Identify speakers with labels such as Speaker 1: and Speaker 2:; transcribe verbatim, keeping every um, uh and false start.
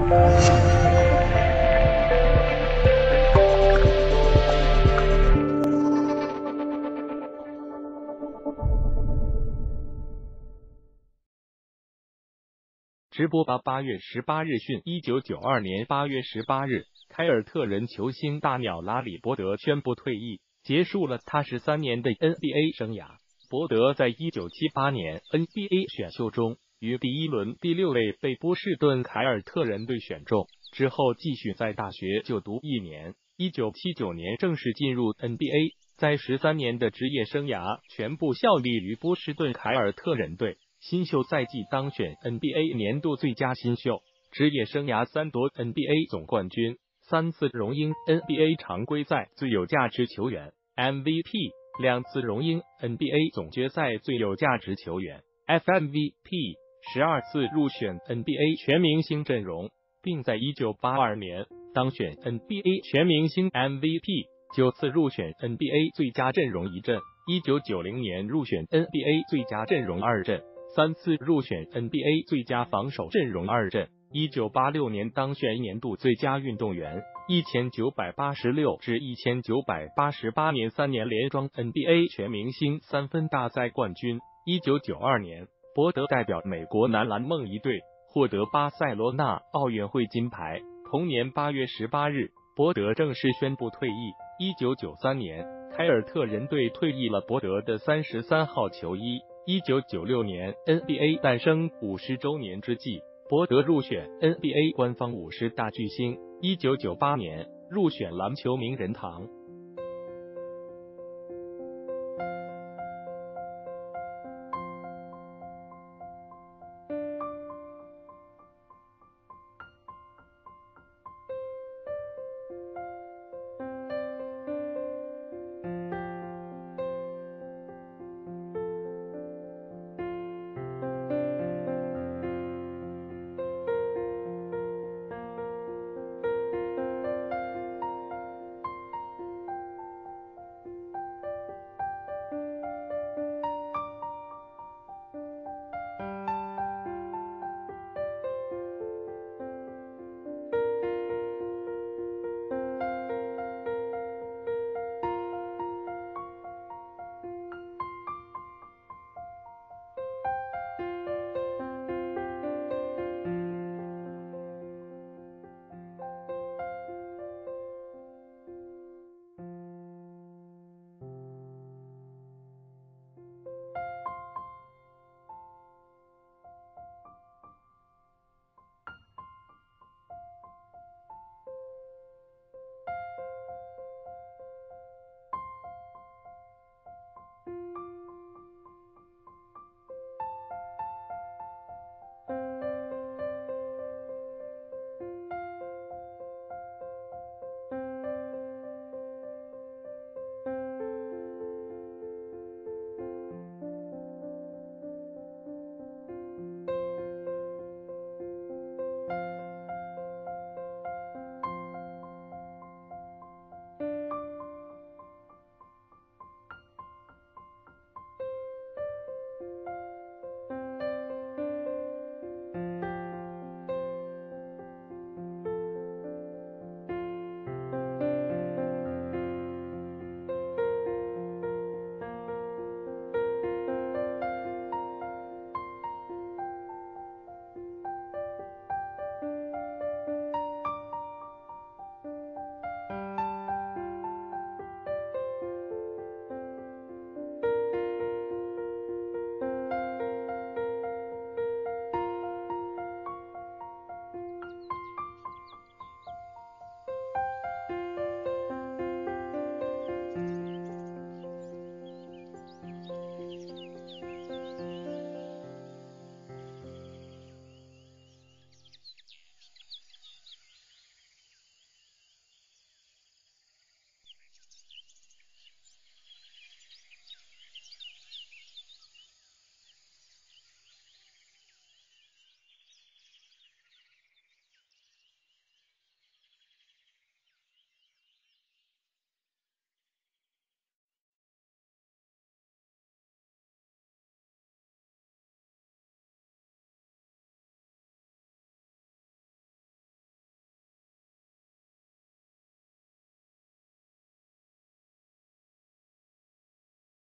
Speaker 1: 直播吧八月十八日讯，一九九二年八月十八日，凯尔特人球星大鸟拉里·伯德宣布退役，结束了他十三年的 N B A 生涯。伯德在一九七八年 N B A 选秀中于第一轮第六位被波士顿凯尔特人队选中，之后继续在大学就读一年，一九七九年正式进入 N B A， 在十三年的职业生涯全部效力于波士顿凯尔特人队。新秀赛季当选 N B A 年度最佳新秀，职业生涯三夺 N B A 总冠军，三次荣膺 N B A 常规赛最有价值球员 M V P， 两次荣膺 N B A 总决赛最有价值球员 F M V P， 十二次入选 N B A 全明星阵容，并在一九八二年当选 N B A 全明星 M V P， 九次入选 N B A 最佳阵容一阵，一九九零年入选 N B A 最佳阵容二阵。三次入选 N B A 最佳防守阵容二阵，一九八六年当选年度最佳运动员，一千九百八十六至一千九百八十八年三年连庄 N B A 全明星三分大赛冠军。一九九二年，伯德代表美国男篮梦一队获得巴塞罗那奥运会金牌。同年八月十八日，伯德正式宣布退役。一九九三年，凯尔特人队退役了伯德的三十三号球衣。一九九六年 N B A 诞生五十周年之际，伯德入选 N B A 官方五十大巨星。一九九八年入选篮球名人堂。